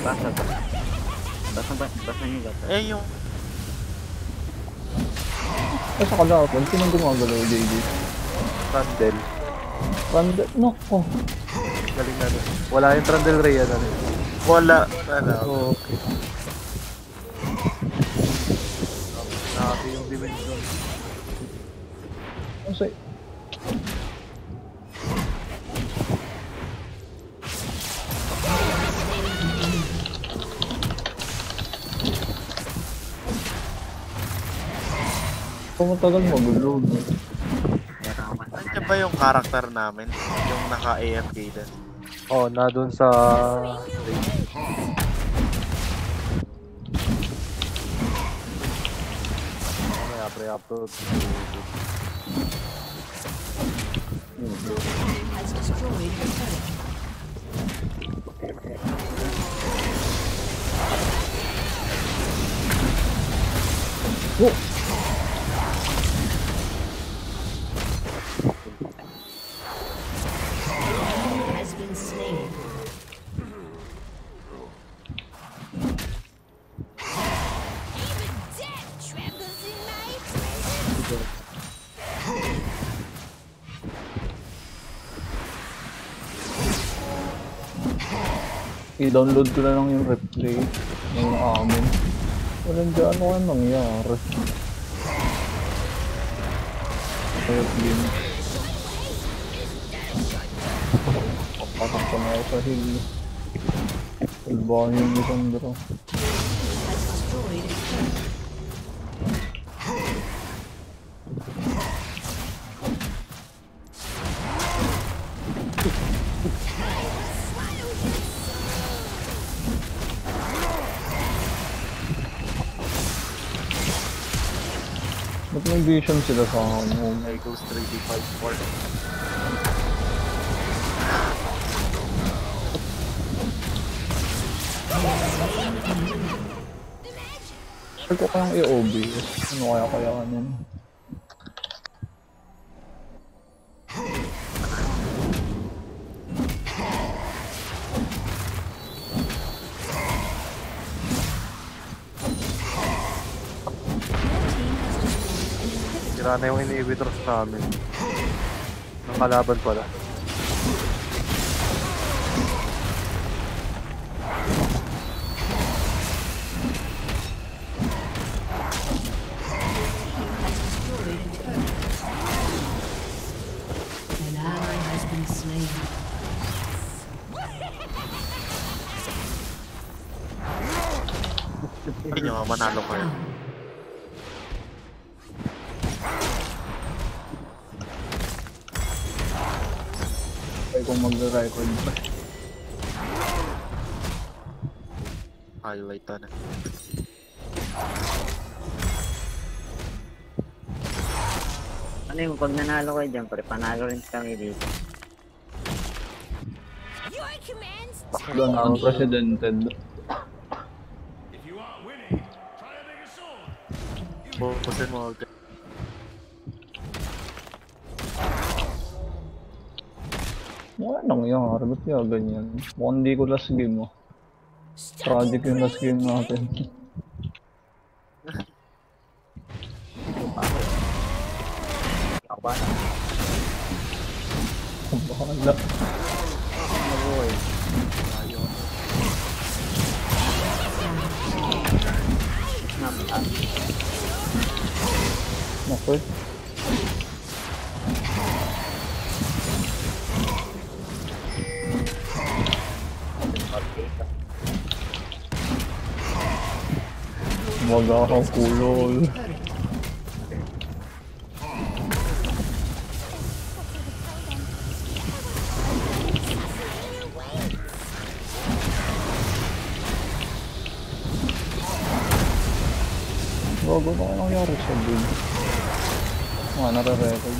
Basa ba? Basa niyo ba? Eh, yung... Sa kalaban, sinong gumagalaw, JD? Trundle. Trundle? Nako. Galing na rin. Wala yung Trundle Ray, ano rin. Wala. Ano? Oh, okay. Nakaki yung dimension. Ano sa'yo? Pumatagal mag-load. Nandiyan ba yung karakter namin? Yung naka-AFK din. Oh, na dun sa... May pre-upload. Has destroyed the turret. Oh! Has been slain. Even death trembles in my presence. I-download ko na lang yung replay ng amin. Walang dyan ano ka nangyari. Kaya game. Papatak ko na ako sa hill. Salbahan yung isang dito. Has destroyed a turret. Ba't may vision sila sa home? May Ghost 3D54. Saan ko kayang i-OBS? Ano kaya kayanin? Sira na yung inhibitors namin. Ng kalaban pala. Has destroyed a turret. An ally has been slain. Hindi nyo manalo kayo. Ay kung mag-record ba? Highlight na. Ano yung pag nanalo kayo dyan, pre, panalo rin kami dito. Your commands. Doon ang presidented. Bukusin mo agad. Wala nangyari, ba't kaya ganyan? Mukhang hindi ko last game mo. Tragic yung last game natin. Kabahan. Bahala. Mabuhay. Naku. Wag akong kulol. Gago na kaya nangyari sa build. Mga nare-record.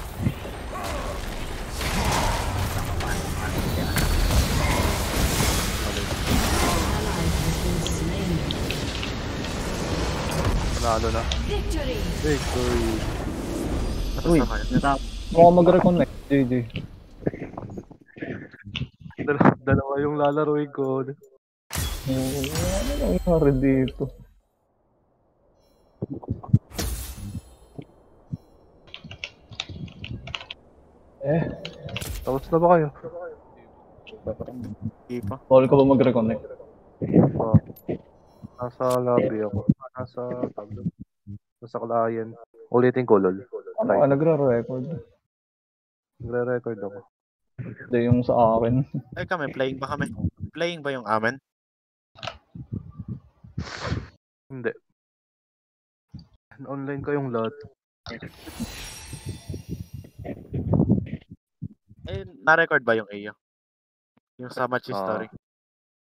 Panalo na. Victory. Victory. Uy, Natap. mukhang mag-reconnect, JJ. Dalawa yung lalaroin ko. Ano nangyari dito? Tapos na ba kayo? Hindi pa. Bawal ka ba mag-reconnect? Ah, nasa lobby ako. Nasa client. Ulitin ko, lol. Ano ka nagre-record? Nagre-record ako. Hindi yung sa akin. Ay kami, playing ba kami? Playing ba yung amin? Hindi. Online kayong lahat. Eh, na-record ba yung iyo? Yung sa match Ah. history?